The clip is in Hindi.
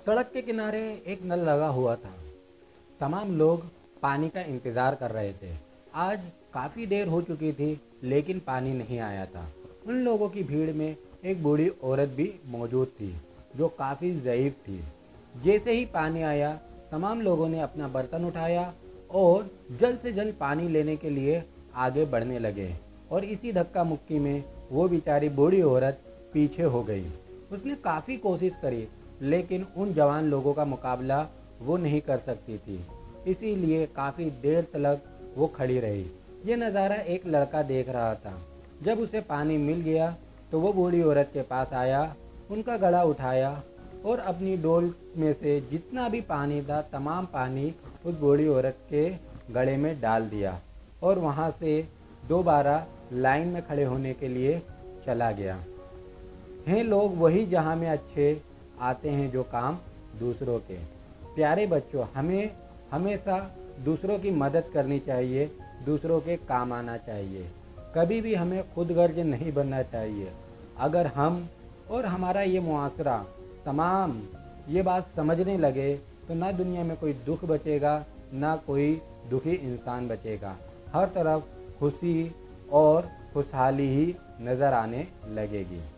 सड़क के किनारे एक नल लगा हुआ था। तमाम लोग पानी का इंतज़ार कर रहे थे। आज काफ़ी देर हो चुकी थी, लेकिन पानी नहीं आया था। उन लोगों की भीड़ में एक बूढ़ी औरत भी मौजूद थी, जो काफ़ी ज़ईफ़ थी। जैसे ही पानी आया, तमाम लोगों ने अपना बर्तन उठाया और जल्द से जल्द पानी लेने के लिए आगे बढ़ने लगे। और इसी धक्का मुक्की में वो बेचारी बूढ़ी औरत पीछे हो गई। उसने काफ़ी कोशिश करी, लेकिन उन जवान लोगों का मुकाबला वो नहीं कर सकती थी। इसीलिए काफ़ी देर तक वो खड़ी रही। ये नज़ारा एक लड़का देख रहा था। जब उसे पानी मिल गया तो वो बूढ़ी औरत के पास आया, उनका घड़ा उठाया और अपनी डोल में से जितना भी पानी था, तमाम पानी उस बूढ़ी औरत के घड़े में डाल दिया और वहाँ से दोबारा लाइन में खड़े होने के लिए चला गया। हैं लोग वही जहाँ में अच्छे आते हैं जो काम दूसरों के। प्यारे बच्चों, हमें हमेशा दूसरों की मदद करनी चाहिए, दूसरों के काम आना चाहिए। कभी भी हमें खुदगर्ज नहीं बनना चाहिए। अगर हम और हमारा ये मुआशरा तमाम ये बात समझने लगे तो ना दुनिया में कोई दुख बचेगा, ना कोई दुखी इंसान बचेगा। हर तरफ खुशी और खुशहाली ही नज़र आने लगेगी।